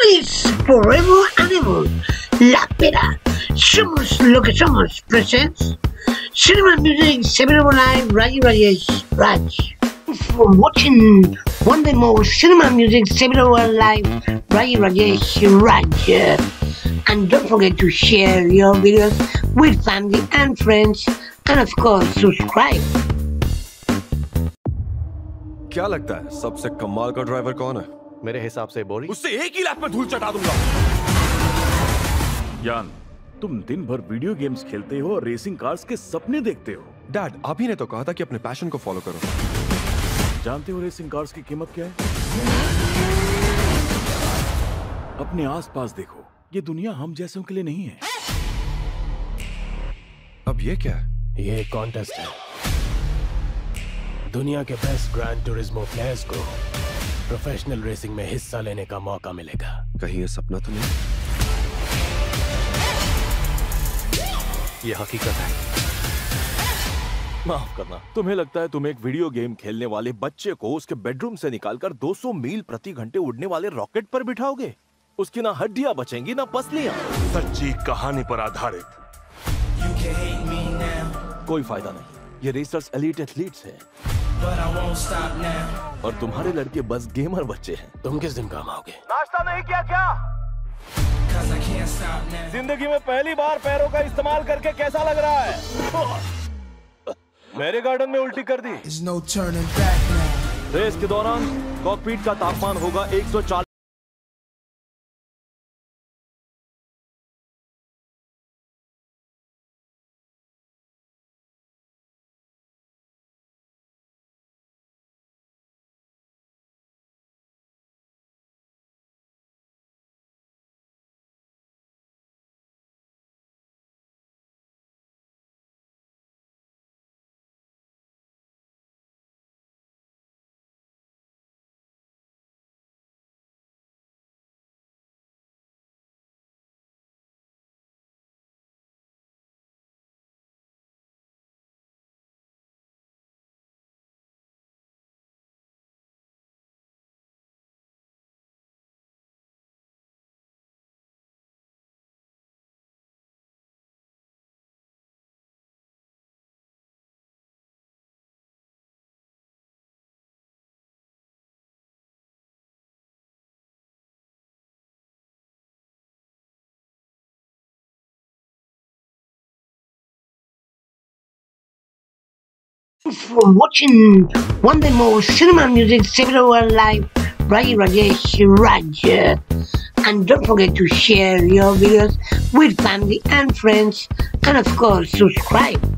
Feliz Forever Animal, La Pera, Somos lo que somos presents Cinema Music 7 Live Raji Rajesh Raj. For watching one day more Cinema Music 7 Live Raji Rajesh Raj. And don't forget to share your videos with family and friends, and of course subscribe. क्या लगता है सबसे कमाल का driver कौन है? मेरे हिसाब से बोरी। उससे एक ही लैप में धूल चटा दूंगा। यान, तुम दिन भर वीडियो गेम्स खेलते हो और रेसिंग कार्स के सपने देखते हो। डैड, आप ही ने तो कहा था कि अपने पैशन को फॉलो करो। जानते हो रेसिंग कार्स की कीमत क्या है? अपने आसपास देखो, ये दुनिया हम जैसों के लिए नहीं है। अब ये क्या है? ये कॉन्टेस्ट है। दुनिया के बेस्ट ग्रैंड टूरिज्मो प्लेयर्स को प्रोफेशनल रेसिंग में हिस्सा लेने का मौका मिलेगा। कहीं ये सपना तो नहीं? ये हकीकत है। माफ करना, तुम्हें लगता है तुम एक वीडियो गेम खेलने वाले बच्चे को उसके बेडरूम से निकालकर 200 मील प्रति घंटे उड़ने वाले रॉकेट पर बिठाओगे? उसकी ना हड्डियां बचेंगी ना पसलियां। सच्ची कहानी पर आधारित। कोई फायदा नहीं, ये रेसर्स एलीट एथलीट्स हैं। और तुम्हारे लड़के बस गेमर बच्चे हैं। तुम किस दिन काम आओगे? नाश्ता नहीं किया क्या? जिंदगी में पहली बार पैरों का इस्तेमाल करके कैसा लग रहा है? मेरे गार्डन में उल्टी कर दी। रेस के दौरान कॉकपीट का तापमान होगा 140। For watching one day more Cinema Music 7 Live Raji Rajesh Raj. And don't forget to share your videos with family and friends, and of course subscribe.